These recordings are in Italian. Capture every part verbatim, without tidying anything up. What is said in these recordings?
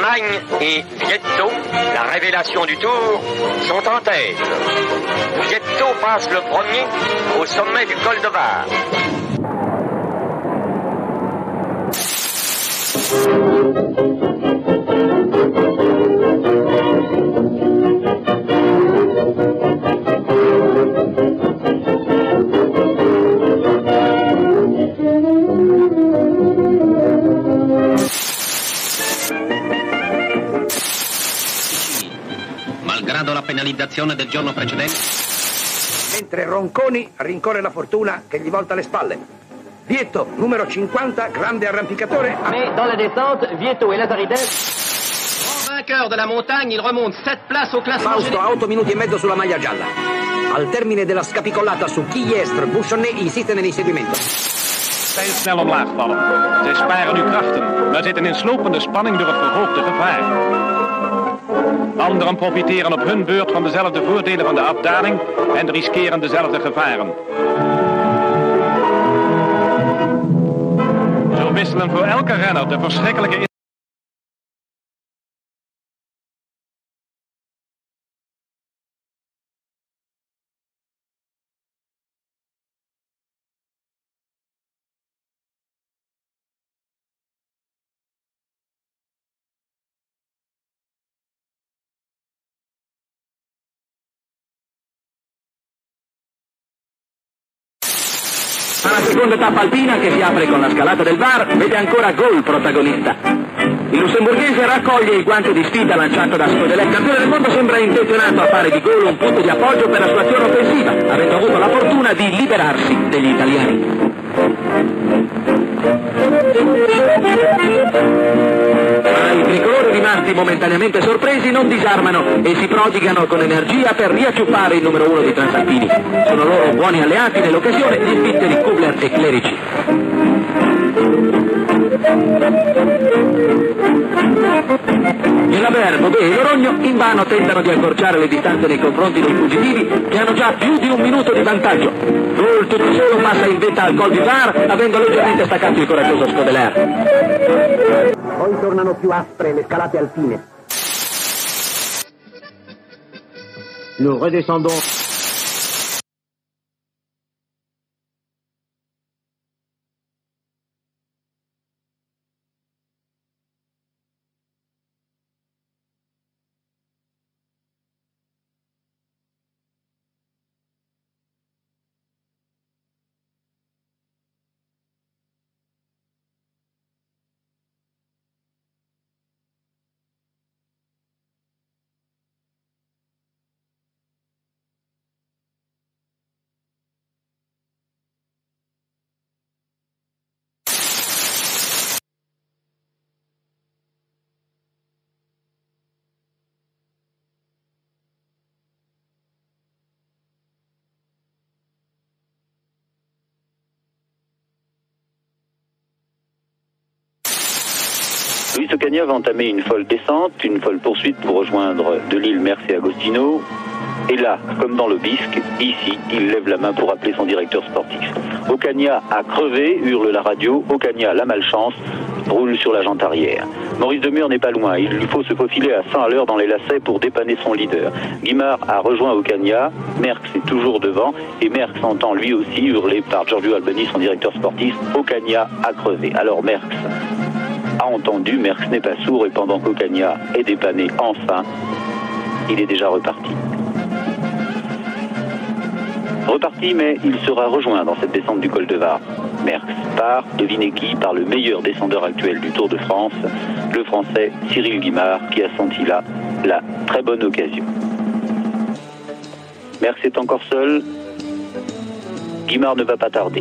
Magne et Vietto, la révélation du Tour, sont en tête. Vietto passe le premier au sommet du col de Var. Malgrado la penalizzazione del giorno precedente. Mentre Ronconi rincorre la fortuna che gli volta le spalle. Vietto, numero cinquanta, grande arrampicatore. Mais dans la descente, Vietto et Lazaridis. Grand vainqueur de la montagne, il remonte sept places au classement. Fausto a otto minuti e mezzo sulla maglia gialla. Al termine della scapicollata su Kiestre, Bouchonnet insiste nell'inseguimento. Zijn snel omlaag vallen. Zij sparen nu krachten, maar zitten in slopende spanning door het verhoogde gevaar. Anderen profiteren op hun beurt van dezelfde voordelen van de afdaling en riskeren dezelfde gevaren. Zo wisselen voor elke renner de verschrikkelijke La seconda tappa alpina, che si apre con la scalata del Var, vede ancora Gol protagonista. Il lussemburghese raccoglie il guanto di sfida lanciato da Scodelet. Il campione del mondo sembra intenzionato a fare di Gol un punto di appoggio per la sua azione offensiva, avendo avuto la fortuna di liberarsi degli italiani. Ma i tricolori, rimasti momentaneamente sorpresi, non disarmano e si prodigano con energia per riacciuffare il numero uno di Transalpini. Sono loro buoni alleati nell'occasione gli svizzeri Kubler e Clerici. Gelaber, Bobet e Lorogno invano tentano di accorciare le distanze nei confronti dei fuggitivi, che hanno già più di un minuto di vantaggio. Gol tutto solo passa in vetta al Col du Var, avendo leggermente staccato il coraggioso Scodeler. Poi tornano più aspre le scalate alpine. Nous redescendons. Luis Ocaña va entamer une folle descente, une folle poursuite pour rejoindre de l'île Merce et Agostino. Et là, comme dans le bisque, ici, il lève la main pour appeler son directeur sportif. Ocaña a crevé, hurle la radio. Ocaña, la malchance, roule sur la jante arrière. Maurice Demure n'est pas loin. Il lui faut se faufiler à cent à l'heure dans les lacets pour dépanner son leader. Guimard a rejoint Ocaña. Merckx est toujours devant. Et Merckx entend lui aussi hurler par Giorgio Albani, son directeur sportif. Ocaña a crevé. Alors Merckx a entendu. Merckx n'est pas sourd. Et pendant qu'Ocaña est dépanné enfin, il est déjà reparti. Reparti, mais il sera rejoint dans cette descente du col de Var. Merckx part, devinez qui, par le meilleur descendeur actuel du Tour de France, le Français Cyril Guimard, qui a senti là la très bonne occasion. Merckx est encore seul. Guimard ne va pas tarder.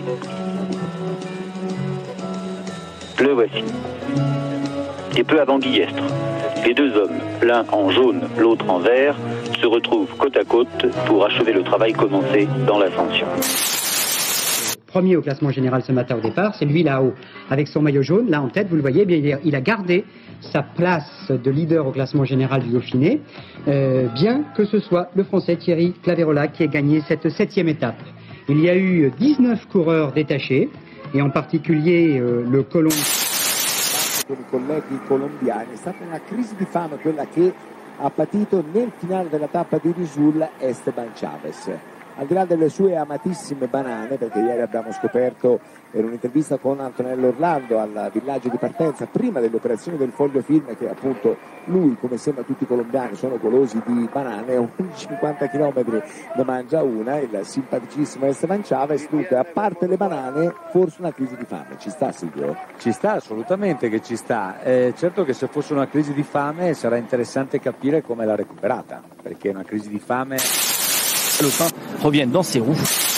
Le voici. Et peu avant Guillestre, les deux hommes, l'un en jaune, l'autre en vert, se retrouvent côte à côte pour achever le travail commencé dans l'ascension. Premier au classement général ce matin au départ, c'est lui là-haut, avec son maillot jaune, là en tête, vous le voyez, bien, il a gardé sa place de leader au classement général du Dauphiné, euh, bien que ce soit le Français Thierry Claverola qui ait gagné cette septième étape. Il y a eu dix-neuf coureurs détachés, et en particulier euh, le colon... con i colleghi colombiani. È stata una crisi di fame quella che ha patito nel finale della tappa di Risul Esteban Chavez. Al di là delle sue amatissime banane, perché ieri abbiamo scoperto in un'intervista con Antonello Orlando al villaggio di partenza, prima delle operazioni del foglio film, che appunto lui, come sembra tutti i colombiani, sono golosi di banane, ogni cinquanta chilometri ne mangia una, il simpaticissimo Esteban Chavez. Dunque, a parte le banane, forse una crisi di fame. Ci sta, Silvio? Ci sta, assolutamente che ci sta. Eh, certo che se fosse una crisi di fame sarà interessante capire come l'ha recuperata, perché una crisi di fame... Le pain revient dans ses roues.